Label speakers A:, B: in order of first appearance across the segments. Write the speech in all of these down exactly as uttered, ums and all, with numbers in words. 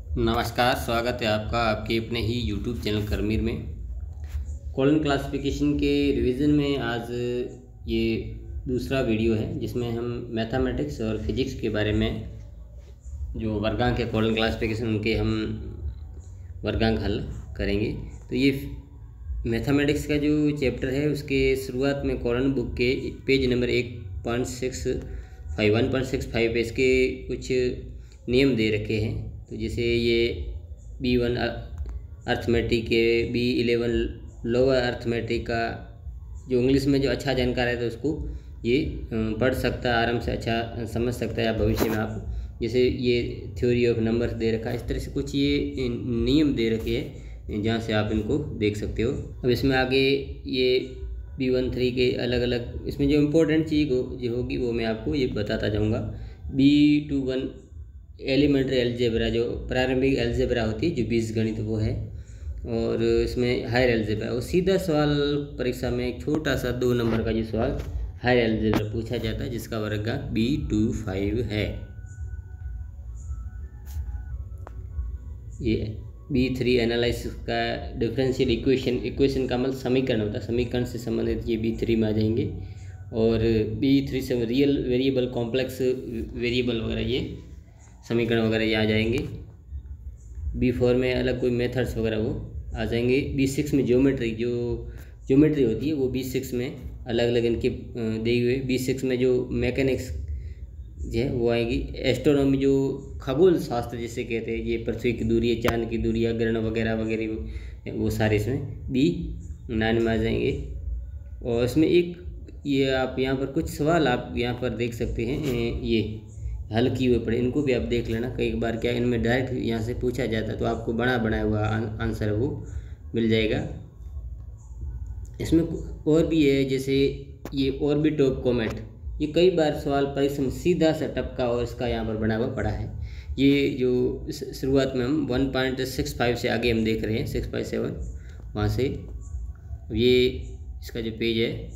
A: नमस्कार, स्वागत है आपका आपके अपने ही यूट्यूब चैनल करमीर में। कॉलन क्लासिफिकेशन के रिवीजन में आज ये दूसरा वीडियो है जिसमें हम मैथमेटिक्स और फिजिक्स के बारे में जो वर्गांक है कॉलन क्लासिफिकेशन उनके हम वर्गांक हल करेंगे। तो ये मैथमेटिक्स का जो चैप्टर है उसके शुरुआत में कॉलन बुक के पेज नंबर एक point six five one point six five पे इसके कुछ नियम दे रखे हैं। तो जैसे ये बी वन अर्थमेटिक है, बी इलेवन लोअर अर्थमेटिक का जो इंग्लिश में जो अच्छा जानकार है तो उसको ये पढ़ सकता है, आराम से अच्छा समझ सकता है या भविष्य में आप जैसे ये थ्योरी ऑफ नंबर्स दे रखा है, इस तरह से कुछ ये नियम दे रखे हैं जहाँ से आप इनको देख सकते हो। अब इसमें आगे ये बी वन थ्री के अलग अलग इसमें जो इम्पोर्टेंट चीज़ हो, जो होगी वो मैं आपको ये बताता जाऊँगा। B two one elementary algebra जो प्रारंभिक अलजेब्रा होती है जो बीजगणित वो है, और इसमें हायर अलजेब्रा वो सीधा सवाल परीक्षा में एक छोटा सा दो नंबर का जो सवाल हायर अलजेब्रा पूछा जाता है जिसका वर्गांक बी टू फाइव है। ये बी थ्री एनालिसिस का डिफरेंशियल इक्वेशन इक्वेशन का मतलब समीकरण होता है, समीकरण से संबंधित ये बी थ्री में आ जाएंगे। और बी थ्री से रियल वेरिएबल कॉम्प्लेक्स वेरिएबल वगैरह ये समीकरण वगैरह ये आ जाएंगे। बी फोर में अलग कोई मेथड्स वगैरह वो आ जाएंगे। बी सिक्स में ज्योमेट्री जो ज्योमेट्री होती है वो बी सिक्स में अलग अलग इनके दी हुए। बी सिक्स में जो मैकेनिक्स जो है वो आएगी। एस्ट्रोनॉमी जो खगोल शास्त्र जिसे कहते हैं, ये पृथ्वी की दूरी है, चांद की दूरी, ग्रहण वगैरह वगैरह वो सारे इसमें बी नाइन में आ जाएंगे। और इसमें एक ये आप यहाँ पर कुछ सवाल आप यहाँ पर देख सकते हैं, ये हल किए हुए पड़े, इनको भी आप देख लेना। कई बार क्या इनमें डायरेक्ट यहाँ से पूछा जाता है तो आपको बना बनाया हुआ आंसर वो मिल जाएगा। इसमें और भी है जैसे ये ऑर्बिट ऑफ कॉमेट, ये कई बार सवाल परीक्षा में सीधा सा टपका और इसका यहाँ पर बना हुआ पड़ा है। ये जो शुरुआत में हम वन पॉइंट सिक्स फाइव से आगे हम देख रहे हैं सिक्स फाइव सेवन वहाँ से, ये इसका जो पेज है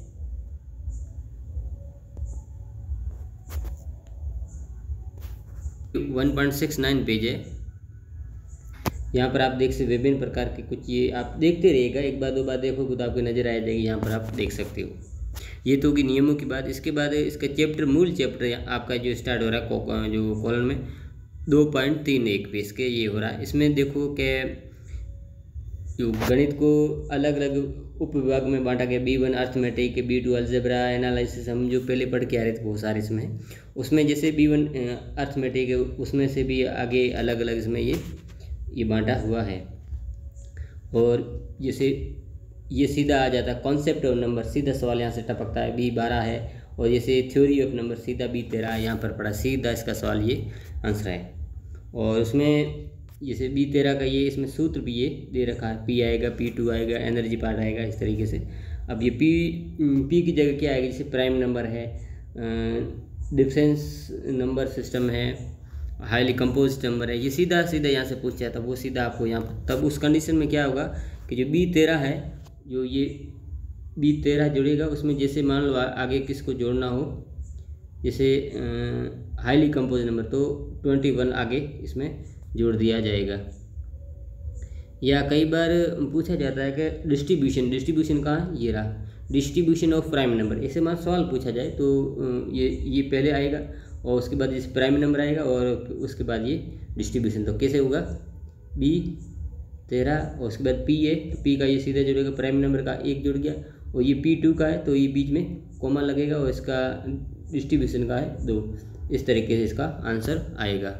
A: one point six nine page है। यहाँ पर आप देख सकते विभिन्न प्रकार के कुछ ये आप देखते रहिएगा, एक बार दो बार देखोगे तो आपको नज़र आ जाएगी, यहाँ पर आप देख सकते हो। ये तो कि नियमों की बात। इसके बाद इसका चैप्टर मूल चैप्टर आपका जो स्टार्ट हो रहा है जो कॉलन में दो पॉइंट तीन एक पे इसके ये हो रहा है। इसमें देखो कि जो गणित को अलग अलग उप विभाग में बांटा गया, B one arithmetic, B two algebra analysis, हम जो पहले पढ़ के आ रहे थे वो सारे इसमें उसमें जैसे बी वन अर्थमेटिक है उसमें से भी आगे अलग अलग इसमें ये ये बांटा हुआ है। और जैसे ये सीधा आ जाता है कॉन्सेप्ट ऑफ नंबर, सीधा सवाल यहाँ से टपकता है, बी बारह है। और जैसे थ्योरी ऑफ नंबर सीधा बी तेरह यहाँ पर पड़ा, सीधा इसका सवाल ये आंसर है। और उसमें जैसे बी तेरह का ये इसमें सूत्र भी ये दे रखा है, पी आएगा, पी टू आएगा, एनर्जी पार्ट आएगा, इस तरीके से। अब ये पी पी की जगह क्या आएगी, जैसे प्राइम नंबर है, डिफरेंस नंबर सिस्टम है, हाईली कंपोज नंबर है, ये सीधा सीधा यहाँ से पूछ जाता है, वो सीधा आपको यहाँ पर। तब उस कंडीशन में क्या होगा कि जो बी तेरह है, जो ये बी तेरह जुड़ेगा उसमें जैसे मान लो आगे किसको जोड़ना हो, जैसे हाईली कंपोज नंबर तो ट्वेंटी वन आगे इसमें जोड़ दिया जाएगा। या कई बार पूछा जाता है कि डिस्ट्रीब्यूशन डिस्ट्रीब्यूशन कहाँ है, ये रहा डिस्ट्रीब्यूशन ऑफ प्राइम नंबर, ऐसे मान सवाल पूछा जाए तो ये ये पहले आएगा और उसके बाद जैसे प्राइम नंबर आएगा और उसके बाद ये डिस्ट्रीब्यूशन। तो कैसे होगा, बी तेरह और उसके बाद पी है तो पी का ये सीधा जुड़ेगा, प्राइम नंबर का एक जुड़ गया, और ये पी टू का है तो ये बीच में कॉमा लगेगा और इसका डिस्ट्रीब्यूशन का है दो। इस तरीके से इसका आंसर आएगा।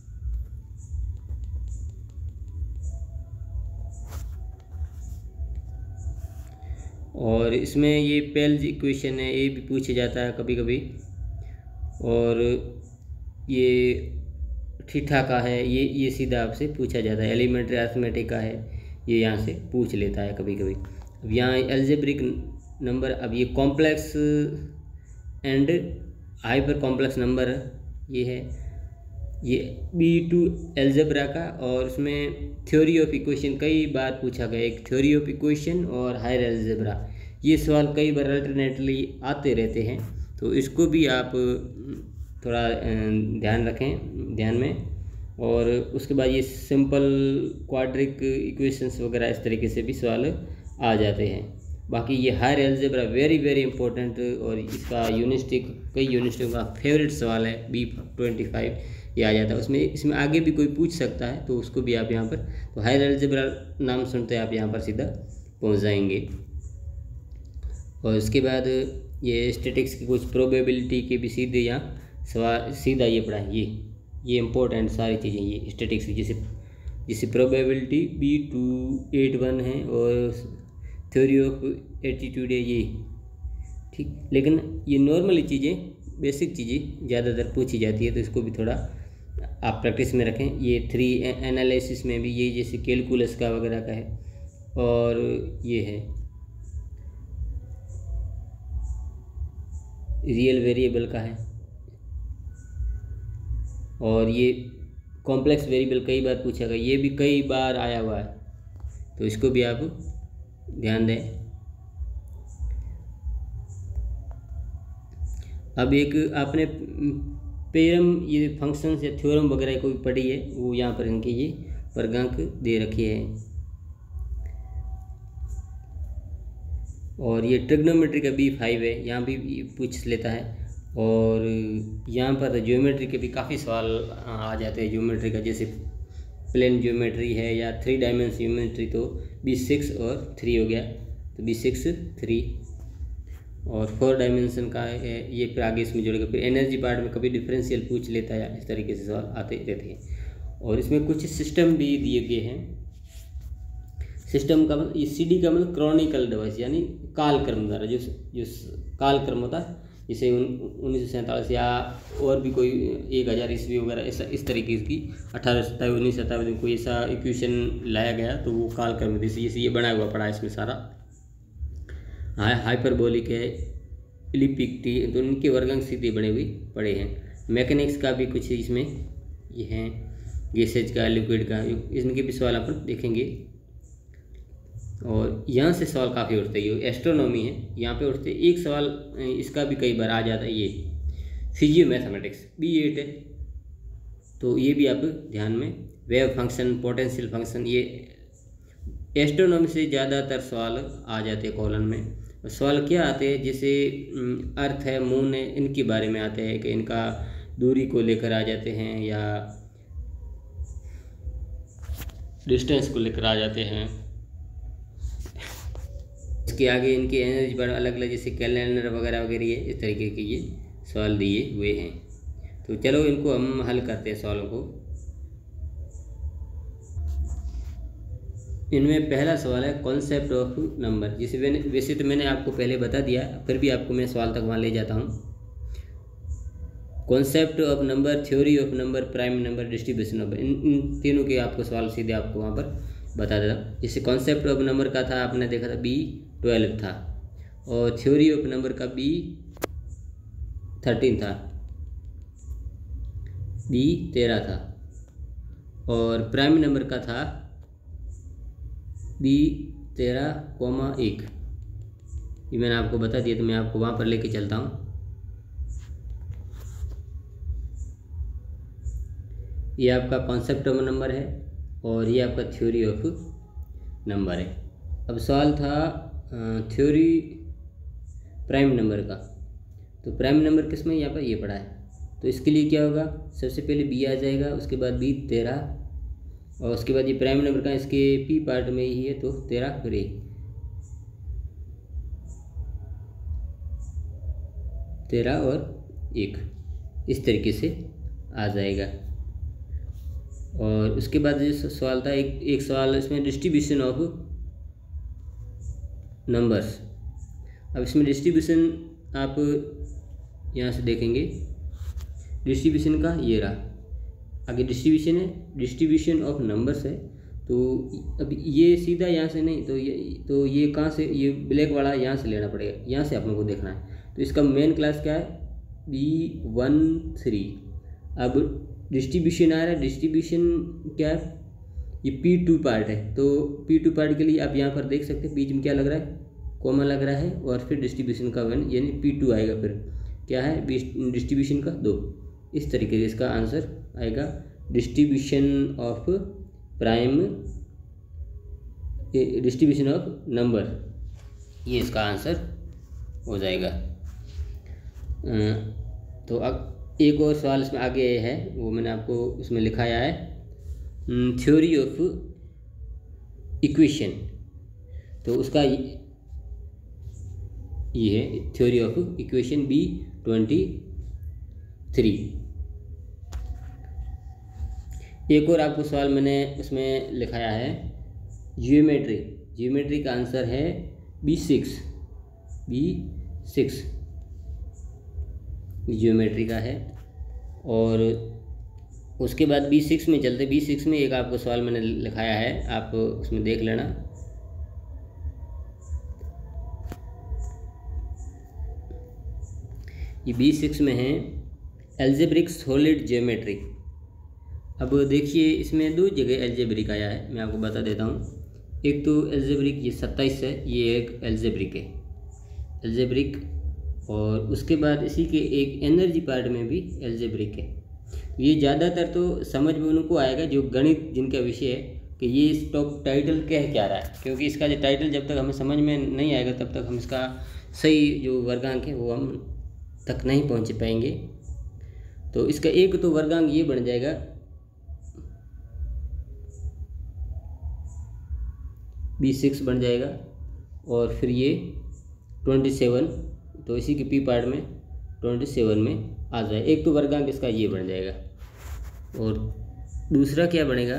A: और इसमें ये पेल्ज इक्वेशन है, ये भी पूछा जाता है कभी कभी। और ये थीटा का है, ये ये सीधा आपसे पूछा जाता है। एलिमेंट्री अर्थमेटिक का है, ये यहाँ से पूछ लेता है कभी कभी। अब यहाँ अलजेब्रिक नंबर, अब ये complex and hyper complex number ये है, ये बी टू अलजेब्रा का। और उसमें थ्योरी ऑफ इक्वेशन कई बार पूछा गया, एक थ्योरी ऑफ इक्वेशन और हायर अलजेब्रा, ये सवाल कई बार अल्टरनेटली आते रहते हैं, तो इसको भी आप थोड़ा ध्यान रखें ध्यान में। और उसके बाद ये सिंपल क्वाड्रिक इक्वेशंस वगैरह इस तरीके से भी सवाल आ जाते हैं। बाकी ये higher algebra very very important, और इसका यूनिवर्सिटी कई यूनिवर्सिटियों का फेवरेट सवाल है, बी ट्वेंटी फाइव ये आ जाता है उसमें। इसमें आगे भी कोई पूछ सकता है तो उसको भी आप यहाँ पर, तो हायर अलजेब्रा नाम सुनते आप यहाँ पर सीधा पहुँच जाएंगे। और उसके बाद ये स्टैटिक्स की कुछ प्रोबेबिलिटी के भी सीधे यहाँ सवाल सीधा ये पढ़ा है, ये ये इम्पोर्टेंट सारी चीज़ें ये स्टैटिक्स की, जैसे जैसे probability B two eight one है और थ्योरी ऑफ एटीट्यूड है ये, ठीक। लेकिन ये नॉर्मली चीज़ें बेसिक चीज़ें ज़्यादातर पूछी जाती है, तो इसको भी थोड़ा आप प्रैक्टिस में रखें। ये थ्री एनालिसिस में भी ये जैसे कैलकुलस का वगैरह का है, और ये है रियल वेरिएबल का है, और ये कॉम्प्लेक्स वेरिएबल कई बार पूछा गया, ये भी कई बार आया हुआ है, तो इसको भी आप ध्यान दें। अब एक आपने पेरम ये फंक्शंस या थ्योरम वगैरह कोई पढ़ी है, वो यहाँ पर इनके ये वर्गांक दे रखे हैं। और ये ट्रिग्नोमेट्री का बी फाइव है, यहाँ भी पूछ लेता है। और यहाँ पर ज्योमेट्री के भी काफ़ी सवाल आ जाते हैं ज्योमेट्री का, जैसे प्लेन ज्योमेट्री है या थ्री डायमेंशन ज्योमेट्री, तो बी सिक्स और थ्री हो गया, तो बी सिक्स थ्री। और फोर डायमेंशन का है ये, फिर आगे इसमें जुड़ेगा। फिर एनर्जी पार्ट में कभी डिफरेंशियल पूछ लेता है, इस तरीके से सवाल आते रहते हैं। और इसमें कुछ सिस्टम भी दिए गए हैं। सिस्टम का मतलब ये सी डी का मतलब क्रॉनिकल डिवाइस, यानी कालक्रम द्वारा जो जो कालक्रम होता है, जैसे उन्नीस सौ सैंतालीस या और भी कोई एक हज़ार ईस्वी वगैरह ऐसा इस तरीके की अठारह सौ सत्तावन उन्नीस सौ सत्तावन में कोई ऐसा इक्वेशन लाया गया, तो वो कालक्रम जैसे जैसे ये बना हुआ पड़ा है इसमें सारा। हाँ, हाइपरबोलिक है, इलिप्टिक, तो इनके वर्गांक सीधे बने हुए पड़े हैं। मैकेनिक्स का भी कुछ इसमें ये हैं, गैसेज का, लिक्विड का, इनके भी सवाल अपन देखेंगे। और यहाँ से सवाल काफ़ी उठते हैं, ये एस्ट्रोनॉमी है यहाँ पे उठते। एक सवाल इसका भी कई बार आ जाता है, ये फिजियो मैथमेटिक्स बी एट है, तो ये भी आप ध्यान में। वेव फंक्शन, पोटेंशियल फंक्शन, ये एस्ट्रोनॉमी से ज़्यादातर सवाल आ जाते हैं कॉलम में। सवाल क्या आते हैं, जैसे अर्थ है, मून है, इनके बारे में आते हैं कि इनका दूरी को लेकर आ जाते हैं, या डिस्टेंस को लेकर आ जाते हैं। इसके आगे इनके एनर्जी पर अलग अलग, जैसे कैलेंडर वगैरह वगैरह ये इस तरीके के ये सवाल दिए हुए हैं। तो चलो इनको हम हल करते हैं सवालों को। इनमें पहला सवाल है कॉन्सेप्ट ऑफ नंबर, जिसे मैंने वैसे तो मैंने आपको पहले बता दिया, फिर भी आपको मैं सवाल तक वहाँ ले जाता हूँ। Concept of number, theory of number, prime number, distribution number, इन इन तीनों के आपको सवाल सीधे आपको वहाँ पर बता देता। जैसे कॉन्सेप्ट ऑफ नंबर का था, आपने देखा था बी ट्वेल्व था, और थ्योरी ऑफ नंबर का बी थर्टीन था, बी तेरह था, और प्राइम नंबर का था बी तेरह कोमा एक। ये मैंने आपको बता दिया, तो मैं आपको वहाँ पर लेके चलता हूँ। ये आपका कॉन्सेप्ट ऑफ नंबर है, और ये आपका थ्योरी ऑफ नंबर है। अब सवाल था थ्योरी प्राइम नंबर का, तो प्राइम नंबर किस में यहाँ पर ये पढ़ा है, तो इसके लिए क्या होगा, सबसे पहले बी आ जाएगा, उसके बाद बी तेरह, और उसके बाद ये प्राइम नंबर का इसके पी पार्ट में ही है, तो तेरह फिर एक, तेरह और एक, इस तरीके से आ जाएगा। और उसके बाद जो सवाल था, एक एक सवाल इसमें डिस्ट्रीब्यूशन ऑफ नंबर्स। अब इसमें डिस्ट्रीब्यूशन आप यहाँ से देखेंगे, डिस्ट्रीब्यूशन का ये रहा, आगे डिस्ट्रीब्यूशन है, डिस्ट्रीब्यूशन ऑफ नंबर्स है। तो अब ये सीधा यहाँ से नहीं, तो ये तो ये कहाँ से, ये ब्लैक वाला यहाँ से लेना पड़ेगा, यहाँ से आप लोगों को देखना है। तो इसका मेन क्लास क्या है, बी वन थ्री। अब डिस्ट्रीब्यूशन आ रहा है, डिस्ट्रीब्यूशन क्या है, ये पी टू पार्ट है, तो पी टू पार्ट के लिए आप यहाँ पर देख सकते हैं, बीच में क्या लग रहा है, कॉमा लग रहा है, और फिर डिस्ट्रीब्यूशन का वन, यानी पी टू आएगा, फिर क्या है डिस्ट्रीब्यूशन का दो। इस तरीके से इसका आंसर आएगा distribution of prime distribution of number, ये इसका आंसर हो जाएगा। तो अब एक और सवाल इसमें आगे है, वो मैंने आपको इसमें लिखाया है, थ्योरी ऑफ इक्वेशन। तो उसका ये है theory of equation B twenty three. एक और आपको सवाल मैंने इसमें लिखाया है जियोमेट्री। जियोमेट्री का आंसर है B six, B six geometry का है। और उसके बाद बी सिक्स में चलते, बी सिक्स में एक आपको सवाल मैंने लिखाया है, आप उसमें देख लेना। ये बी सिक्स में है एल्जेब्रिक सॉलिड ज्योमेट्री। अब देखिए इसमें दो जगह एल्जेब्रिक आया है, मैं आपको बता देता हूँ। एक तो एल्जेब्रिक ये सत्ताईस है, ये एक एल्जेब्रिक है, एल्जेब्रिक। और उसके बाद इसी के एक एनर्जी पार्ट में भी एल्जेब्रिक है। ये ज़्यादातर तो समझ में उनको आएगा जो गणित जिनका विषय है कि ये स्टॉप टाइटल कह क्या रहा है, क्योंकि इसका जो टाइटल जब तक हमें समझ में नहीं आएगा तब तक हम इसका सही जो वर्गांक है वो हम तक नहीं पहुंच पाएंगे। तो इसका एक तो वर्गांक ये बन जाएगा बी सिक्स बन जाएगा, और फिर ये ट्वेंटी सेवन, तो इसी के पी पार्ट में ट्वेंटी सेवन में आ जाए। एक तो वर्गांक इसका ये बन जाएगा, और दूसरा क्या बनेगा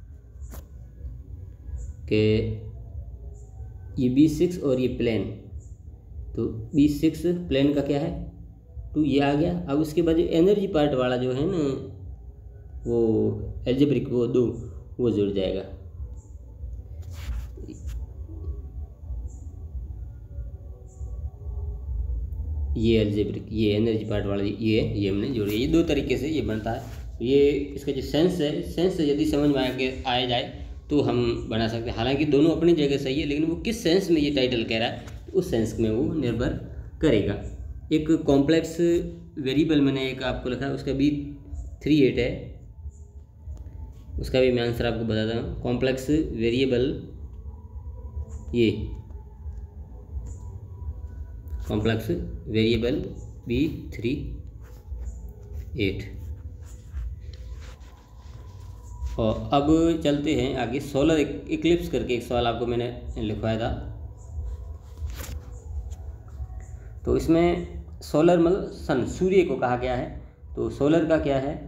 A: कि ये बी सिक्स और ये प्लेन, तो बी सिक्स प्लेन का क्या है टू, ये आ गया। अब उसके बाद एनर्जी पार्ट वाला जो है ना वो एल्जेब्रिक, वो दो वो जुड़ जाएगा। ये एल्जेब्रिक, ये एनर्जी पार्ट वाला ये ये हमने जोड़ी, ये दो तरीके से ये बनता है। ये इसका जो सेंस है, सेंस से यदि समझ में आके आया जाए तो हम बना सकते हैं। हालांकि दोनों अपनी जगह सही है, लेकिन वो किस सेंस में ये टाइटल कह रहा है उस सेंस में वो निर्भर करेगा। एक कॉम्प्लेक्स वेरिएबल मैंने एक आपको लिखा है, उसका भी थ्री एट है, उसका भी मैं आंसर आपको बताता हूँ। कॉम्प्लेक्स वेरिएबल, ये complex variable B three eight. और अब चलते हैं आगे, सोलर इक्लिप्स करके एक सवाल आपको मैंने लिखवाया था। तो इसमें सोलर मतलब सन, सूर्य को कहा गया है। तो सोलर का क्या है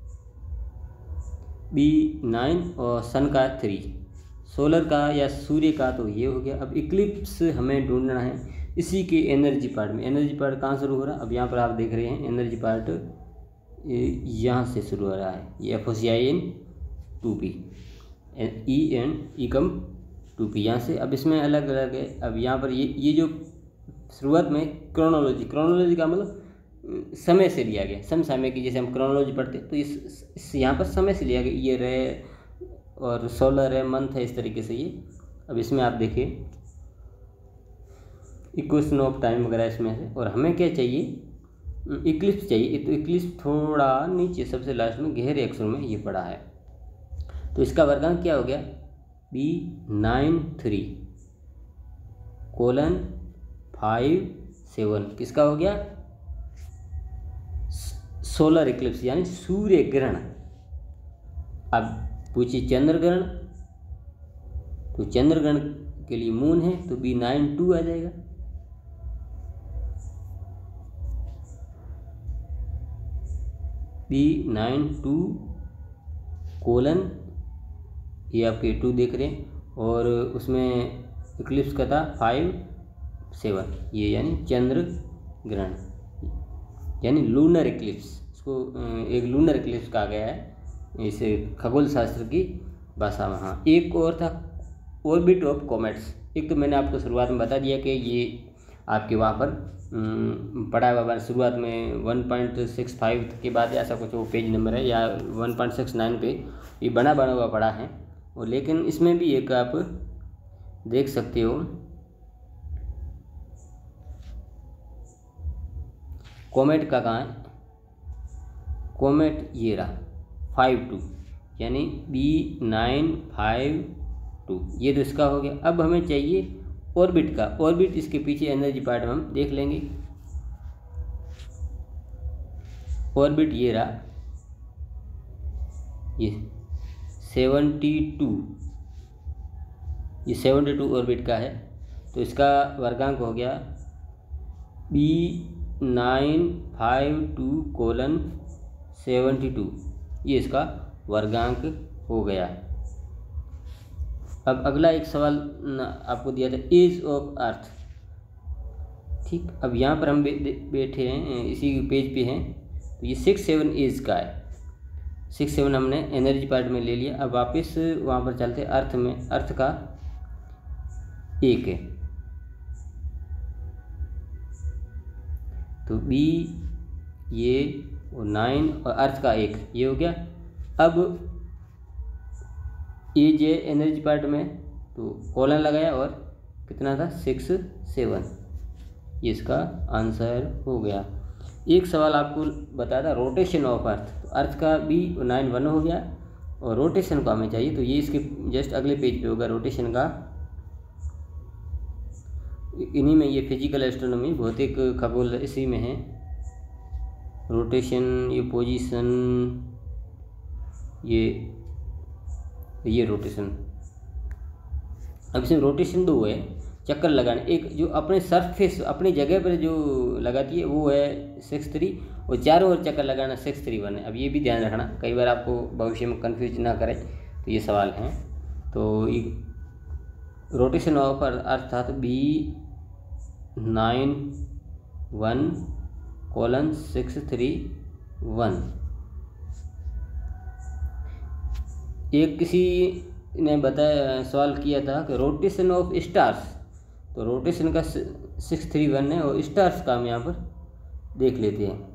A: बी नाइन और सन का थ्री, सोलर का या सूर्य का तो ये हो गया। अब इक्लिप्स हमें ढूंढना है इसी के एनर्जी पार्ट में। एनर्जी पार्ट कहाँ शुरू हो रहा है, अब यहाँ पर आप देख रहे हैं एनर्जी पार्ट यहाँ से शुरू हो रहा है, ये F O C I N two P, E N E come to P, यहाँ से। अब इसमें अलग अलग है। अब यहाँ पर ये ये जो शुरुआत में क्रोनोलॉजी, क्रोनोलॉजी का मतलब समय से लिया गया, समसामय की, जैसे हम क्रोनोलॉजी पढ़ते तो इस, इस यहाँ पर समय से लिया गया। ये रे और सोलर है, मंथ है, इस तरीके से ये। अब इसमें आप देखिए इक्वेशन ऑफ टाइम वगैरह इसमें से। और हमें क्या चाहिए, इक्लिप्स चाहिए। तो इक्लिप्स थोड़ा नीचे सबसे लास्ट में गहरे अक्षरों में ये पड़ा है। तो इसका वर्गांक क्या हो गया B nine three colon five seven, किसका हो गया सोलर इक्लिप्स यानी सूर्य ग्रहण। अब पूछिए चंद्र ग्रहण, तो चंद्र ग्रहण के लिए मून है तो बी नाइन टू आ जाएगा। बी नाइन टू कोलन, ये आपके टू देख रहे हैं, और उसमें इक्लिप्स का था फाइव सेवन, ये यानी चंद्र ग्रहण यानी लूनर इक्लिप्स। इसको एक लूनर इक्लिप्स कहा गया है इसे खगोल शास्त्र की भाषा में। हाँ, एक और था ऑर्बिट ऑफ कॉमेट्स। एक तो मैंने आपको शुरुआत में बता दिया कि ये आपके वहाँ पर पढ़ा हुआ शुरुआत में वन पॉइंट सिक्स फाइव के बाद ऐसा कुछ वो पेज नंबर है, या वन पॉइंट सिक्स नाइन पे ये बना बना हुआ पढ़ा है। और लेकिन इसमें भी एक आप देख सकते हो कॉमेट का कहाँ है, कॉमेट ये रहा फाइव टू, यानी बी नाइन फाइव टू, ये तो इसका हो गया। अब हमें चाहिए ऑर्बिट का। ऑर्बिट इसके पीछे एनर्जी पार्ट में हम देख लेंगे। ऑर्बिट ये रहा, ये सेवेंटी टू, ये सेवेंटी टू ऑर्बिट का है। तो इसका वर्गांक हो गया B nine five two colon seventy two, ये इसका वर्गांक हो गया। अब अगला एक सवाल आपको दिया था, एज ऑफ अर्थ। ठीक, अब यहाँ पर हम बैठे हैं, इसी पेज पे हैं, तो ये सिक्स सेवन एज का है। सिक्स सेवन हमने एनर्जी पार्ट में ले लिया। अब वापस वहाँ पर चलते हैं अर्थ में। अर्थ का एक है, तो बी ये और नाइन और अर्थ का एक, ये हो गया। अब ए जे एनर्जी पार्ट में, तो कॉलन लगाया और कितना था, सिक्स सेवन, ये इसका आंसर हो गया। एक सवाल आपको बताया था रोटेशन ऑफ अर्थ, तो अर्थ का बी नाइन वन हो गया और रोटेशन को हमें चाहिए, तो ये इसके जस्ट अगले पेज पे होगा रोटेशन का। इन्हीं में ये फिजिकल एस्ट्रोनॉमी, भौतिक खगोल इसी में है। रोटेशन, ये पोजीशन, ये ये रोटेशन। अब इसमें रोटेशन दो है, चक्कर लगाने। एक जो अपने सरफेस अपनी जगह पर जो लगाती है वो है सिक्स थ्री, और चारों ओर चक्कर लगाना सिक्स थ्री वन है। अब ये भी ध्यान रखना, कई बार आपको भविष्य में कंफ्यूज ना करे, तो ये सवाल हैं। तो ये रोटेशन ऑफ अर्थ था, तो B nine one colon six three one. एक किसी ने बताया, सवाल किया था कि रोटेशन ऑफ स्टार्स, तो रोटेशन का सिक्स थ्री वन है और स्टार्स का हम यहाँ पर देख लेते हैं।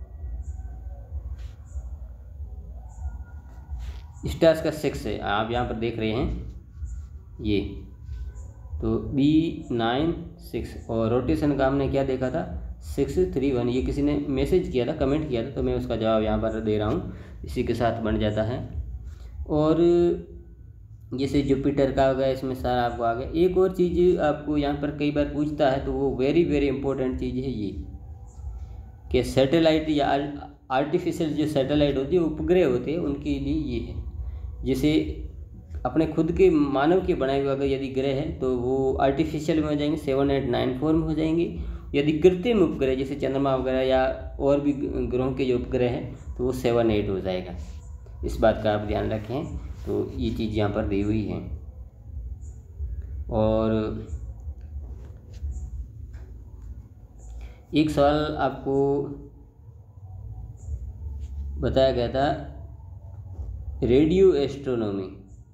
A: स्टार्स का सिक्स है, आप यहाँ पर देख रहे हैं ये, तो बी नाइन सिक्स, और रोटेशन का हमने क्या देखा था, सिक्स थ्री वन। ये किसी ने मैसेज किया था, कमेंट किया था, तो मैं उसका जवाब यहाँ पर दे रहा हूँ, इसी के साथ बन जाता है। और जैसे जुपिटर का हो गया, इसमें सारा आपको आ गया। एक और चीज़ आपको यहाँ पर कई बार पूछता है, तो वो वेरी वेरी इंपॉर्टेंट चीज़ है ये, कि सैटेलाइट या आर्टिफिशियल जो सैटेलाइट होती है, उपग्रह होते हैं, उनके लिए ये है। जैसे अपने खुद के मानव के बनाए हुए अगर यदि ग्रह है, तो वो आर्टिफिशियल में हो जाएंगे, सेवन एट नाइन फोर में हो जाएंगे। यदि कृत्रिम उपग्रह जैसे चंद्रमा वगैरह या और भी ग्रहों के जो उपग्रह हैं, तो वो सेवन एट हो जाएगा। इस बात का आप ध्यान रखें। तो ये चीज़ यहाँ पर दी हुई है। और एक सवाल आपको बताया गया था, रेडियो एस्ट्रोनॉमी।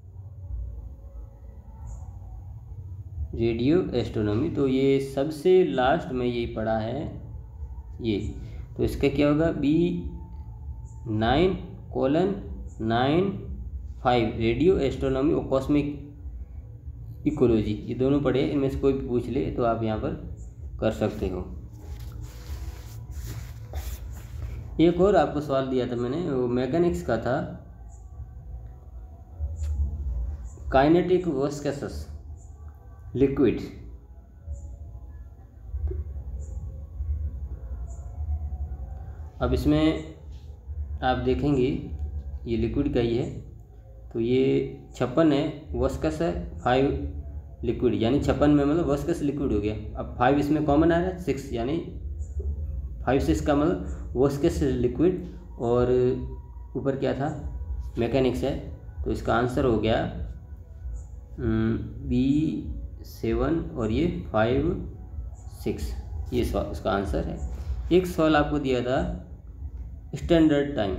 A: रेडियो एस्ट्रोनॉमी, तो ये सबसे लास्ट में ये पढ़ा है ये, तो इसका क्या होगा, B nine colon nine five, radio astronomy और कॉस्मिक इकोलॉजी, ये दोनों पढ़े। इनमें से कोई भी पूछ ले तो आप यहाँ पर कर सकते हो। एक और आपको सवाल दिया था मैंने, वो मैकेनिक्स का था, काइनेटिक विस्कस लिक्विड। अब इसमें आप देखेंगे ये लिक्विड का ही है, तो ये छप्पन है, विस्कस है फाइव लिक्विड, यानी छप्पन में मतलब विस्कस लिक्विड हो गया। अब फाइव इसमें कॉमन आ रहा है, सिक्स, यानी फाइव सिक्स का मतलब विस्कस लिक्विड, और ऊपर क्या था, मैकेनिक्स है। तो इसका आंसर हो गया बी सेवन और ये फाइव सिक्स, ये इसका आंसर है। एक सवाल आपको दिया था स्टैंडर्ड टाइम।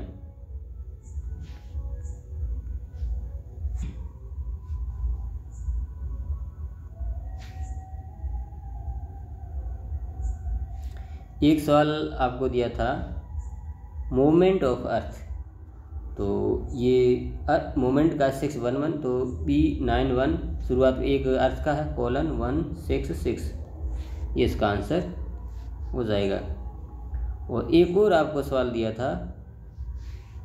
A: एक सवाल आपको दिया था मूवमेंट ऑफ अर्थ, तो ये मोमेंट का सिक्स वन वन, तो बी नाइन वन, शुरुआत में एक अर्थ का है, कोलन वन सिक्स सिक्स, ये इसका आंसर हो जाएगा। और एक और आपको सवाल दिया था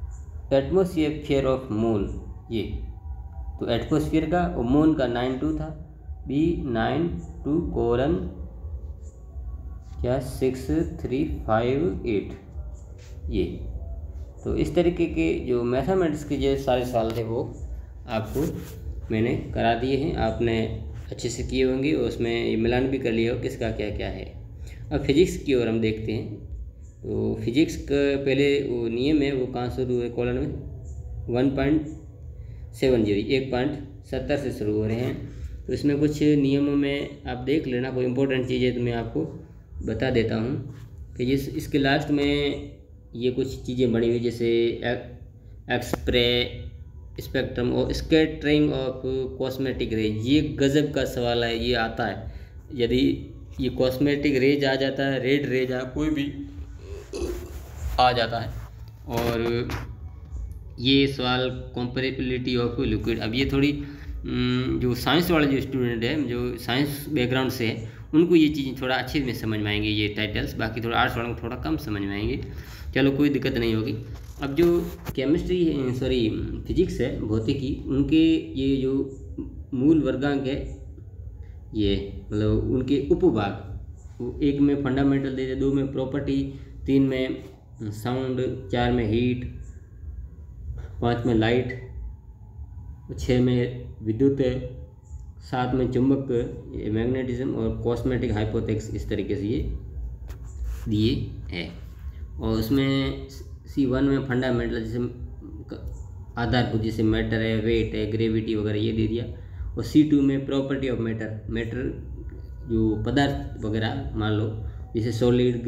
A: एटमोसफियर ऑफ मून, ये तो एटमोसफियर का और मून का नाइन टू था, बी नाइन टू कोलन क्या सिक्स थ्री फाइव एट, ये तो इस तरीके के जो मैथमेटिक्स के जो सारे सवाल थे वो आपको मैंने करा दिए हैं, आपने अच्छे से किए होंगे और उसमें मिलान भी कर लिया हो किसका क्या क्या है। अब फिजिक्स की ओर हम देखते हैं। तो फिजिक्स का पहले वो नियम है वो कहाँ शुरू है, कॉलन में वन पॉइंट सेवन जीरो एक पॉइंट सत्तर से शुरू हो रहे हैं। तो इसमें कुछ नियमों में आप देख लेना, कोई इंपॉर्टेंट चीज़ है तो मैं आपको बता देता हूँ कि जिस इसके लास्ट में ये कुछ चीज़ें बनी हुई, जैसे एक्सप्रे स्पेक्ट्रम और स्कैटरिंग ऑफ कॉस्मेटिक रेज, ये गजब का सवाल है, ये आता है। यदि ये कॉस्मेटिक रेज आ जाता है, रेड रेज आ कोई भी आ जाता है, और ये सवाल कंपेरेबिलिटी ऑफ लिक्विड। अब ये थोड़ी जो साइंस वाले जो स्टूडेंट है, जो साइंस बैकग्राउंड से है, उनको ये चीज़ें थोड़ा अच्छे में समझ में आएंगे ये टाइटल्स, बाकी थोड़ा आर्ट्स वालों को थोड़ा कम समझ में आएंगे। चलो कोई दिक्कत नहीं होगी। अब जो केमिस्ट्री सॉरी फिजिक्स है, भौतिकी, उनके ये जो मूल वर्गांक है, ये मतलब उनके उपभाग, वो एक में फंडामेंटल दे दे, दो में प्रॉपर्टी, तीन में साउंड, चार में हीट, पाँच में लाइट, छः में विद्युत, सात में चुंबक मैग्नेटिज्म और कॉस्मेटिक हाइपोथेसिस, इस तरीके से ये दिए है। और उसमें सी वन में फंडामेंटल जैसे आधारभूत जैसे मैटर है, वेट है, ग्रेविटी वगैरह ये दे दिया। और सी टू में प्रॉपर्टी ऑफ मैटर, मैटर जो पदार्थ वगैरह मान लो जैसे सॉलिड,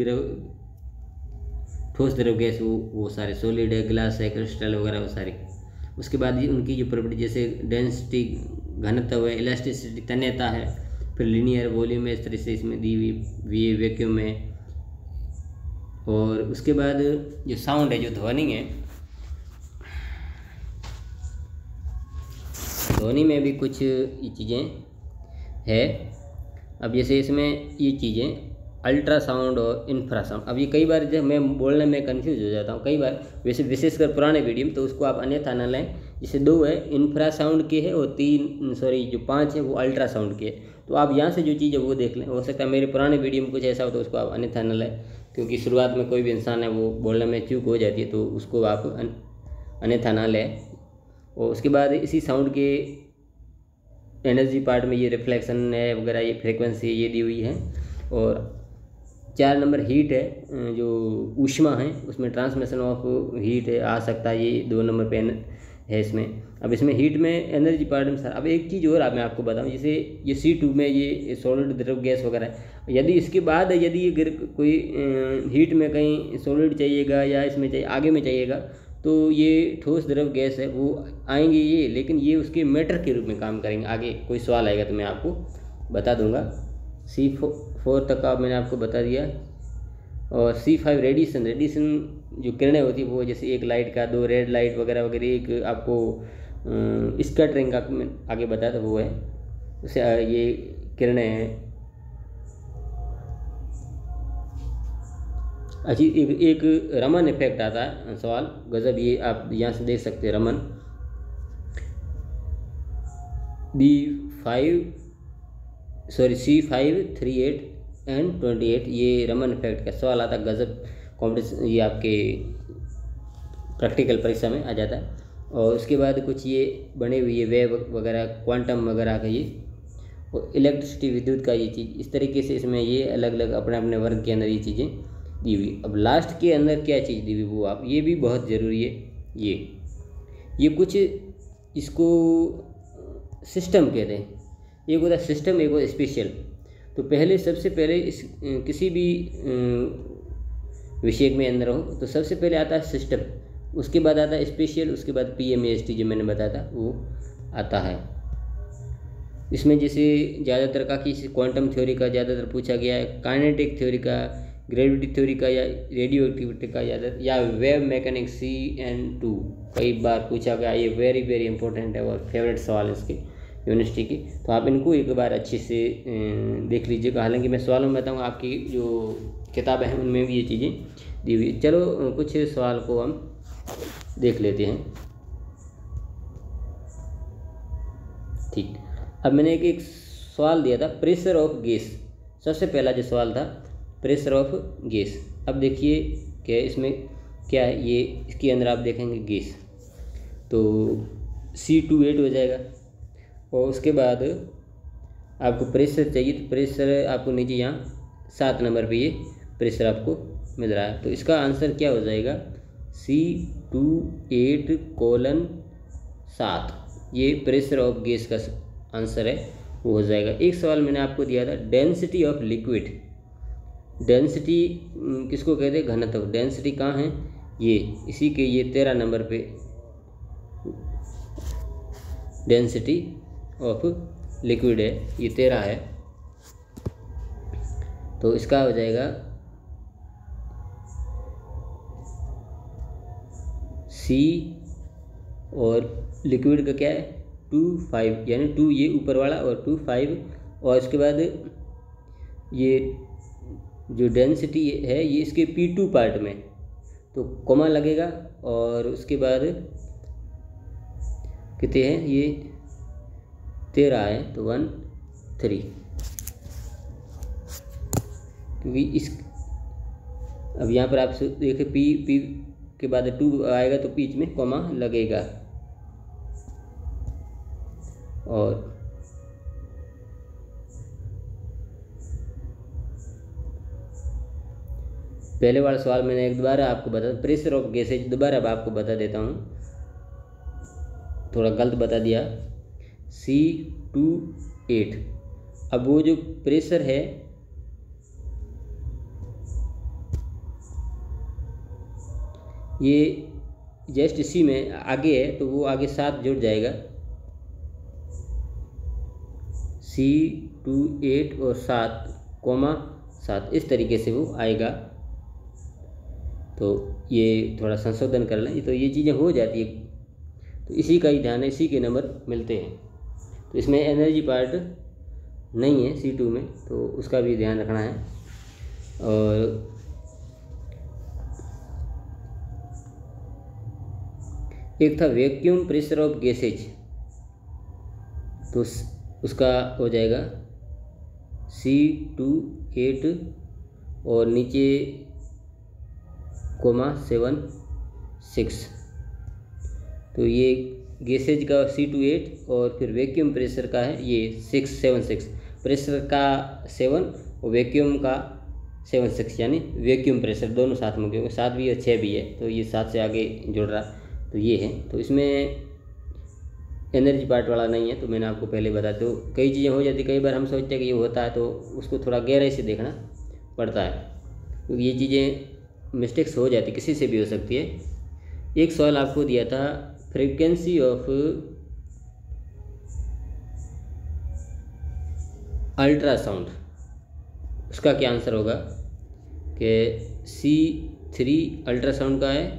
A: ठोस, द्रव, गैस, वो वो सारे सॉलिड है, ग्लास है, क्रिस्टल वगैरह वो सारे। उसके बाद उनकी जो प्रॉपर्टी जैसे डेंसिटी, घनत्व है, इलास्टिसिटी, तन्यता है, फिर लीनियर, वॉल्यूम है, इस तरह से इसमें दी हुई वी वैक्यूम है। और उसके बाद जो साउंड है, जो ध्वनि है, ध्वनि में भी कुछ ये चीज़ें है। अब जैसे इसमें ये चीज़ें अल्ट्रासाउंड और इंफ्रासाउंड, अब ये कई बार जब मैं बोलने में कंफ्यूज हो जाता हूँ कई बार, वैसे विशेषकर पुराने वीडियो में, तो उसको आप अन्यथा न लें। जैसे दो है इंफ्रासाउंड के है और तीन सॉरी जो पांच है वो अल्ट्रासाउंड के है। तो आप यहाँ से जो चीज़ है वो देख लें, हो सकता है मेरे पुराने वीडियो में कुछ ऐसा हो तो उसको आप अन्यथा न लें, क्योंकि शुरुआत में कोई भी इंसान है वो बोलने में चूक हो जाती है, तो उसको आप अन्यथा ना लें। और उसके बाद इसी साउंड के एनर्जी पार्ट में ये रिफ्लेक्शन है वगैरह, ये फ्रीक्वेंसी ये दी हुई है। और चार नंबर हीट है, जो ऊष्मा है उसमें ट्रांसमिशन ऑफ हीट है आ सकता है, ये दो नंबर पे है इसमें। अब इसमें हीट में एनर्जी पार्ट में सर, अब एक चीज़ और आप मैं आपको बताऊं, जैसे ये सी टू में ये सॉलिड, द्रव, गैस वगैरह है। यदि इसके बाद यदि अगर कोई हीट में कहीं सॉलिड चाहिएगा या इसमें चाहिए आगे में चाहिएगा, तो ये ठोस, द्रव, गैस है वो आएंगे ये, लेकिन ये उसके मैटर के रूप में काम करेंगे। आगे कोई सवाल आएगा तो मैं आपको बता दूंगा। सी फोर तक का मैंने आपको बता दिया। और सी फाइव रेडिएशन, रेडिएशन जो किरणें होती है वो, जैसे एक लाइट का दो रेड लाइट वगैरह वगैरह, एक आपको स्कैटरिंग का आगे बताया था वो है, उसे ये किरणें हैं। अच्छी एक, एक रमन इफेक्ट आता है सवाल, गजब, ये आप यहाँ से देख सकते हैं Raman, B five sorry C five three eight and twenty eight, ये रमन इफेक्ट का सवाल आता है, गजब कॉम्पिटिशन, ये आपके प्रैक्टिकल परीक्षा में आ जाता है। और उसके बाद कुछ ये बने हुई है वेव वगैरह, क्वांटम वगैरह का ये, और इलेक्ट्रिसिटी, विद्युत का ये चीज़, इस तरीके से इसमें ये अलग अलग अपने अपने वर्ग के अंदर ये चीज़ें दी हुई। अब लास्ट के अंदर क्या चीज़ दी हुई वो आप, ये भी बहुत ज़रूरी है। ये ये कुछ इसको सिस्टम कहते हैं, एक होता है सिस्टम, एक होता है स्पेशल। तो पहले सबसे पहले इस किसी भी विषय में अंदर हो तो सबसे पहले आता है सिस्टम, उसके बाद आता है स्पेशल, उसके बाद P M A S T जो मैंने बताया था वो आता है। इसमें जैसे ज़्यादातर का कि क्वांटम थ्योरी का ज़्यादातर पूछा गया है, काइनेटिक थ्योरी का, ग्रेविटी थ्योरी का, या रेडियो एक्टिविटी का ज़्यादा, या wave mechanics C N two कई बार पूछा गया। ये वेरी वेरी इंपॉर्टेंट है और फेवरेट सवाल है इसके यूनिवर्सिटी की, तो आप इनको एक बार अच्छे से देख लीजिएगा। हालांकि मैं सवालों में बताऊँगा, आपकी जो किताबें हैं उनमें भी ये चीज़ें दी हुई। चलो कुछ सवाल को हम देख लेते हैं। ठीक, अब मैंने एक एक सवाल दिया था प्रेशर ऑफ गैस। सबसे पहला जो सवाल था प्रेशर ऑफ गैस। अब देखिए क्या इसमें क्या है, ये इसके अंदर आप देखेंगे गैस, तो सी टू एट हो जाएगा। और उसके बाद आपको प्रेशर चाहिए, तो प्रेशर आपको नीचे यहाँ सात नंबर पे ये प्रेशर आपको मिल रहा है। तो इसका आंसर क्या हो जाएगा, सी टू एट कोलन सात, ये प्रेशर ऑफ गैस का आंसर है, वो हो जाएगा। एक सवाल मैंने आपको दिया था डेंसिटी ऑफ लिक्विड। डेंसिटी किसको कहते हैं, घनत्व। डेंसिटी कहाँ है, ये इसी के ये तेरह नंबर पे डेंसिटी ऑफ लिक्विड है, ये तेरह है। तो इसका हो जाएगा सी, और लिक्विड का क्या है टू फाइव, यानी टू ये ऊपर वाला और टू फाइव। और इसके बाद ये जो डेंसिटी है ये इसके पी टू पार्ट में, तो कोमा लगेगा। और उसके बाद कितने हैं, ये तेरह है, तो वन थ्री, क्योंकि इस अब यहाँ पर आप देखिए पी पी के बाद टू आएगा तो बीच में कोमा लगेगा। और पहले वाला सवाल मैंने एक दोबारा आपको बता, प्रेशर ऑफ गैसेज दोबारा अब आपको बता देता हूँ, थोड़ा गलत बता दिया। सी टू एट, अब वो जो प्रेशर है ये जस्ट इसी में आगे है, तो वो आगे सात जुड़ जाएगा, सी टू एट और सात कोमा सात, इस तरीके से वो आएगा। तो ये थोड़ा संशोधन कर लें, तो ये चीज़ें हो जाती है, तो इसी का ही ध्यान है, इसी के नंबर मिलते हैं। तो इसमें एनर्जी पार्ट नहीं है सी टू में, तो उसका भी ध्यान रखना है। और एक था वैक्यूम प्रेशर ऑफ गैसेज, तो उसका हो जाएगा सी टू एट और नीचे कोमा सेवन सिक्स, तो ये गैसेज का सी टू एट और फिर वैक्यूम प्रेशर का है ये सिक्स सेवन सिक्स, प्रेशर का सेवन और वैक्यूम का सेवन सिक्स, यानी वैक्यूम प्रेशर दोनों साथ में, क्योंकि सात भी है छः भी है, तो ये सात से आगे जुड़ रहा, तो ये है। तो इसमें एनर्जी पार्ट वाला नहीं है, तो मैंने आपको पहले बताया। तो कई चीज़ें हो जाती, कई बार हम सोचते हैं कि ये होता है, तो उसको थोड़ा गहराई से देखना पड़ता है, क्योंकि ये चीज़ें मिस्टेक्स हो जाती, किसी से भी हो सकती है। एक सवाल आपको दिया था फ्रीक्वेंसी ऑफ अल्ट्रासाउंड, उसका क्या आंसर होगा कि सी थ्री अल्ट्रासाउंड का है,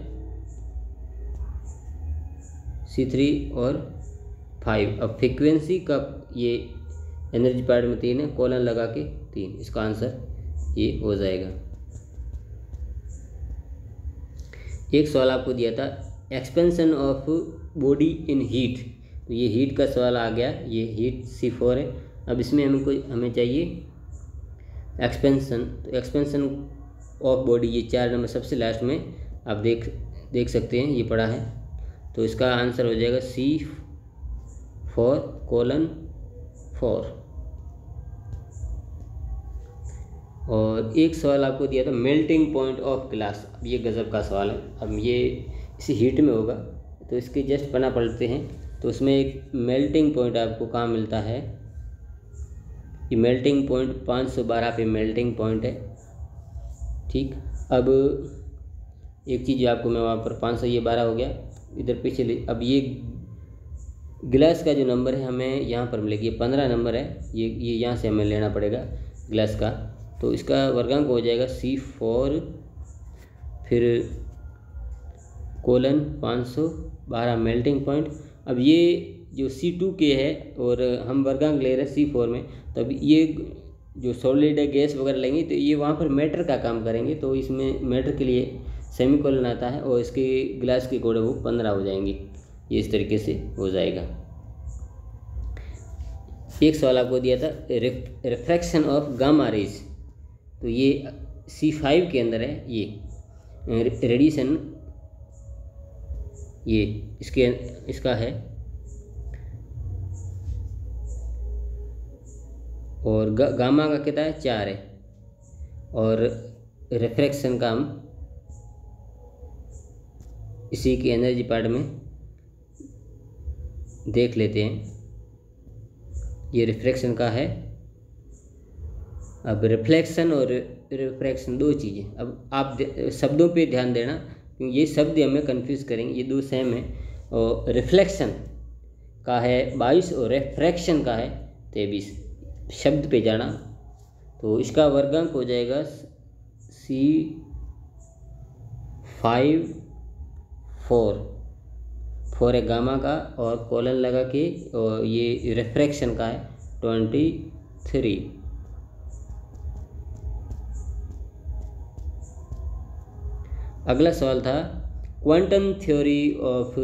A: सी थ्री और फाइव। अब फ्रीक्वेंसी का ये एनर्जी पार्ट में तीन है, कॉलन लगा के तीन, इसका आंसर ये हो जाएगा। एक सवाल आपको दिया था expansion of body in heat, तो ये हीट का सवाल आ गया, ये हीट सी फोर है। अब इसमें हमें कोई हमें चाहिए एक्सपेंशन, तो एक्सपेंशन ऑफ बॉडी ये चार नंबर सबसे लास्ट में आप देख देख सकते हैं, ये पड़ा है, तो इसका आंसर हो जाएगा सी फोर कोलन फोर। और एक सवाल आपको दिया था मेल्टिंग पॉइंट ऑफ ग्लास, अब ये गज़ब का सवाल है। अब ये इसी हीट में होगा, तो इसके जस्ट बना पड़ते हैं, तो उसमें एक मेल्टिंग पॉइंट आपको कहाँ मिलता है, ये मेल्टिंग पॉइंट पाँच सौ बारह पे मेल्टिंग पॉइंट है। ठीक, अब एक चीज़ आपको मैं वहाँ पर पाँच सौ ये बारह हो गया, इधर पीछे ले, अब ये गिलास का जो नंबर है हमें यहाँ पर मिलेगी, ये पंद्रह नंबर है, ये ये यहाँ से हमें लेना पड़ेगा गिलास का, तो इसका वर्गांक हो जाएगा सी फोर फिर कोलन पाँच सौ बारह मेल्टिंग पॉइंट। अब ये जो सी टू के है और हम वर्गांक ले रहे हैं सी फोर में, तब ये जो सॉलिड है गैस वगैरह लेंगे, तो ये वहाँ पर मैटर का काम करेंगे, तो इसमें मैटर के लिए सेमीकोलन आता है और इसकी ग्लास की कोड है वो पंद्रह हो जाएंगी। ये इस तरीके से हो जाएगा। एक सवाल आपको दिया था रिफ्रैक्शन ऑफ गामा रेज, तो ये सी फाइव के अंदर है। ये रेडिएशन ये इसके इसका है और गा, गामा का कितना है चार है और रिफ्रैक्शन का हम इसी के एनर्जी पार्ट में देख लेते हैं। ये रिफ्रैक्शन का है। अब रिफ्लेक्शन और रिफ्रैक्शन दो चीज़ें, अब आप शब्दों पे ध्यान देना क्योंकि ये शब्द हमें कंफ्यूज करेंगे, ये दो सेम है। और रिफ्लेक्शन का है बाईस और रिफ्रैक्शन का है तेईस। शब्द पे जाना तो इसका वर्गांक हो जाएगा सी फाइव फोर फोर है गामा का और कॉलन लगा के, और ये रिफ्रैक्शन का है ट्वेंटी थ्री। अगला सवाल था quantum theory of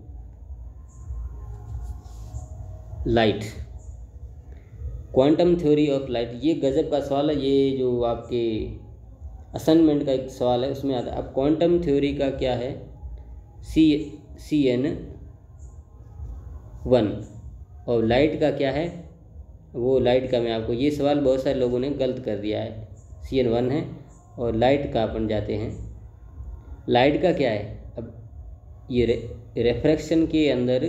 A: light. Quantum theory of light ये गजब का सवाल है। ये जो आपके असाइनमेंट का एक सवाल है उसमें आता है। अब क्वांटम थ्योरी का क्या है, सी सी एन वन, और लाइट का क्या है, वो लाइट का मैं आपको, ये सवाल बहुत सारे लोगों ने गलत कर दिया है। सी एन वन है और लाइट का अपन जाते हैं। लाइट का क्या है, अब ये रे, रेफ्रैक्शन के अंदर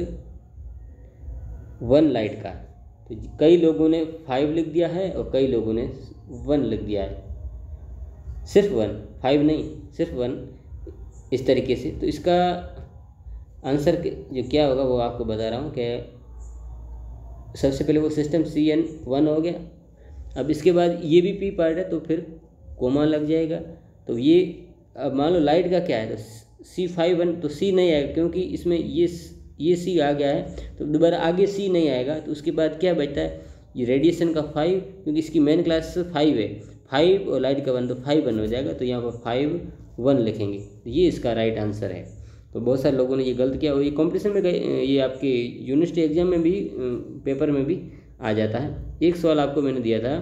A: वन लाइट का, तो कई लोगों ने फाइव लिख दिया है और कई लोगों ने वन लिख दिया है, सिर्फ वन, फाइव नहीं, सिर्फ वन, इस तरीके से। तो इसका आंसर जो क्या होगा वो आपको बता रहा हूँ कि सबसे पहले वो सिस्टम सी एन वन हो गया। अब इसके बाद ये भी पी पार्ट है तो फिर कोमा लग जाएगा। तो ये अब मान लो लाइट का क्या है, तो सी फाइव वन, तो सी नहीं आएगा क्योंकि इसमें ये ये सी आ गया है, तो दोबारा आगे सी नहीं आएगा। तो उसके बाद क्या बचता है, ये रेडिएशन का फाइव, क्योंकि इसकी मेन क्लास फाइव है, फाइव और लाइट का वन, तो फाइव वन हो जाएगा। तो यहाँ पर फाइव वन लिखेंगे, ये इसका राइट आंसर है। तो बहुत सारे लोगों ने ये गलत किया और ये कॉम्पिटिशन में गए, ये आपके यूनिवर्सिटी एग्जाम में भी, पेपर में भी आ जाता है। एक सवाल आपको मैंने दिया था,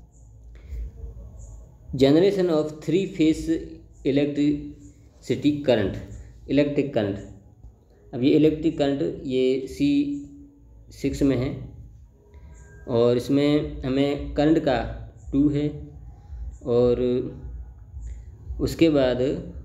A: generation of three phase electricity current, electric current. अब ये इलेक्ट्रिक करंट ये सी सिक्स में है और इसमें हमें करंट का टू है और उसके बाद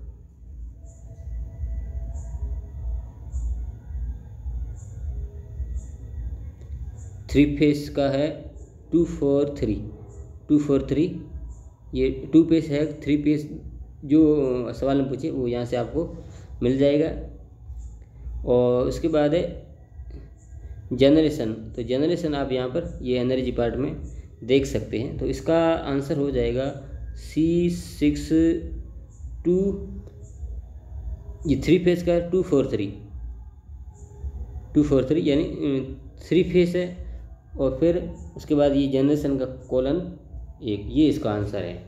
A: थ्री फेस का है two four three two four three ये टू पेज है, थ्री पेज जो सवाल में पूछे वो यहाँ से आपको मिल जाएगा। और उसके बाद है जनरेशन, तो जनरेशन आप यहाँ पर ये एनर्जी पार्ट में देख सकते हैं। तो इसका आंसर हो जाएगा सी सिक्स टू, ये थ्री फेज का two four three two four three यानी थ्री फेज है और फिर उसके बाद ये जनरेशन का कॉलन एक, ये इसका आंसर है।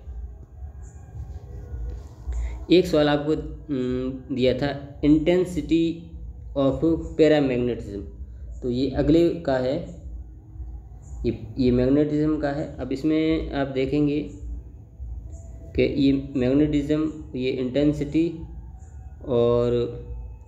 A: एक सवाल आपको दिया था इंटेंसिटी ऑफ पैरामैग्नेटिज्म, तो ये अगले का है, ये ये मैग्नेटिज्म का है। अब इसमें आप देखेंगे कि ये मैग्नेटिज्म, ये इंटेंसिटी और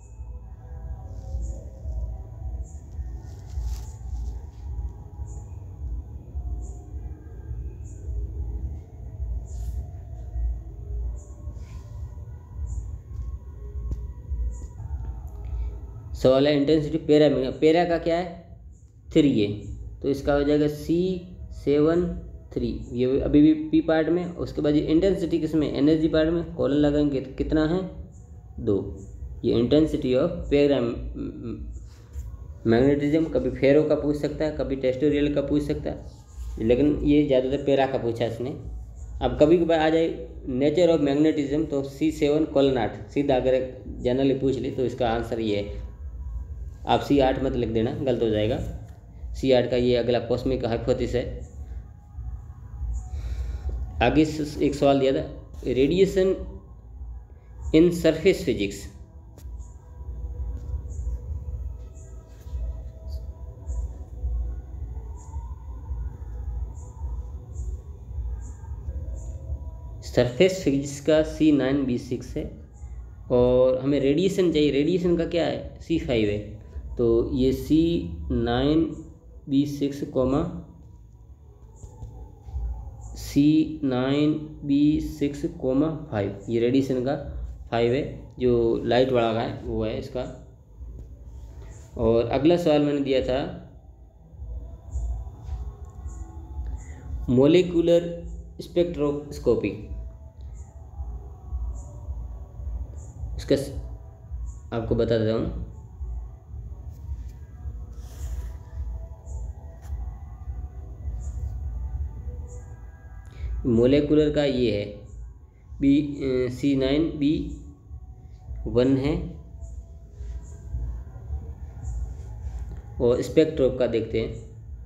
A: सवाल है इंटेंसिटी पेरा में, पेरा का क्या है थ्री है, तो इसका हो जाएगा सी सेवन थ्री, ये अभी भी पी पार्ट में। उसके बाद ये इंटेंसिटी किसमें, एनर्जी पार्ट में, कॉलन लगाएंगे तो कितना है दो। ये इंटेंसिटी ऑफ पेरा मैग्नेटिज्म, कभी फेरो का पूछ सकता है, कभी टेस्टोरियल का पूछ सकता है, लेकिन ये ज़्यादातर पेरा का पूछा इसने। अब कभी कभार आ जाए नेचर ऑफ मैग्नेटिज्म, तो सी सेवन कॉलन आठ, सीधा अगर जनरली पूछ ले तो इसका आंसर ये है। आप सी आठ मत लिख देना, गलत हो जाएगा। सी आठ का ये अगला कॉस्मिक हाइपोथेसिस है। आगे एक सवाल दिया था radiation in surface physics. Surface physics का सी नाइन बी सिक्स है और हमें रेडिएशन चाहिए। रेडिएशन का क्या है, सी फाइव है। तो ये C nine B six comma C nine B six comma five, ये रेडिएशन का फाइव है, जो लाइट वाला का है वो है इसका। और अगला सवाल मैंने दिया था मोलिकुलर स्पेक्ट्रोस्कोपी, इसका आपको बता देता हूँ। मोलेकुलर का ये है B C nine B one है। और स्पेक्ट्रोप का देखते हैं।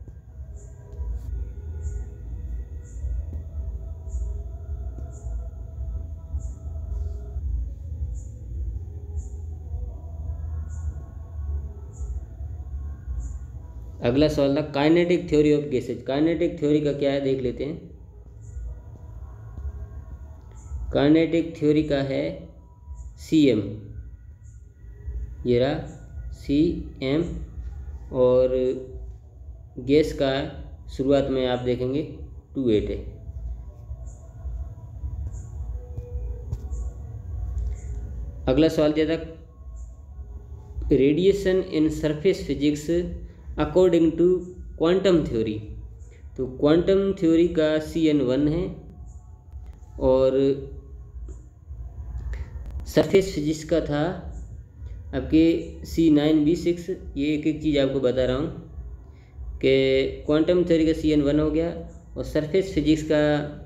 A: अगला सवाल था kinetic theory of gases. Kinetic theory का क्या है देख लेते हैं। काइनेटिक थ्योरी का है सी एम, ये रहा सी एम। और गैस का शुरुआत में आप देखेंगे टू एट है। अगला सवाल दिया था radiation in surface physics according to quantum theory. तो क्वांटम थ्योरी का सी एन वन है और सरफेस फिजिक्स का था आपके सी नाइन बी सिक्स। ये एक एक चीज़ आपको बता रहा हूँ कि क्वांटम थ्योरी का सी एन वन हो गया और सरफेस फिजिक्स का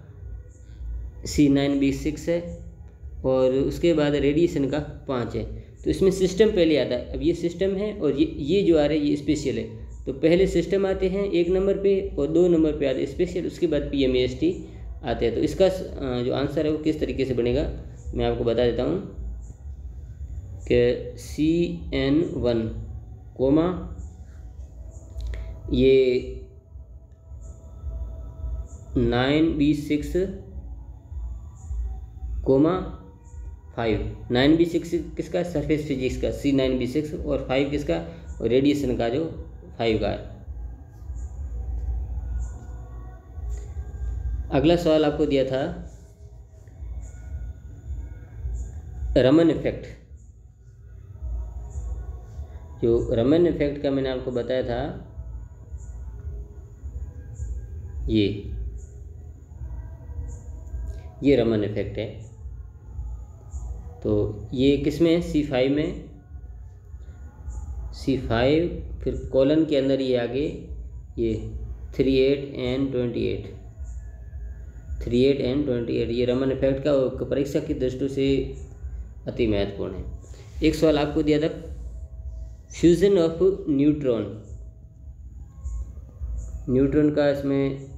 A: सी नाइन बी सिक्स है और उसके बाद रेडिएशन का पाँच है। तो इसमें सिस्टम पहले आता है। अब ये सिस्टम है और ये ये जो आ रहा है ये स्पेशल है। तो पहले सिस्टम आते हैं एक नंबर पे और दो नंबर पे आते हैं स्पेशल, उसके बाद P M A S T आते हैं। तो इसका जो आंसर है वो किस तरीके से बनेगा मैं आपको बता देता हूँ कि सी एन वन कोमा ये nine B six comma five. Nine B six किसका, सरफेस फिजिक्स का सी नाइन बी सिक्स, और फाइव किसका, और रेडिएशन का जो फाइव का है। अगला सवाल आपको दिया था रमन इफेक्ट। जो रमन इफेक्ट का मैंने आपको बताया था ये ये रमन इफेक्ट है। तो ये किस में है, सी फाइव में, सी फाइव, फिर कॉलन के अंदर ये आगे ये three eight and twenty eight, three eight and twenty eight. ये रमन इफेक्ट का परीक्षा की दृष्टि से अति महत्वपूर्ण है। एक सवाल आपको दिया था फ्यूजन ऑफ न्यूट्रॉन। न्यूट्रॉन का इसमें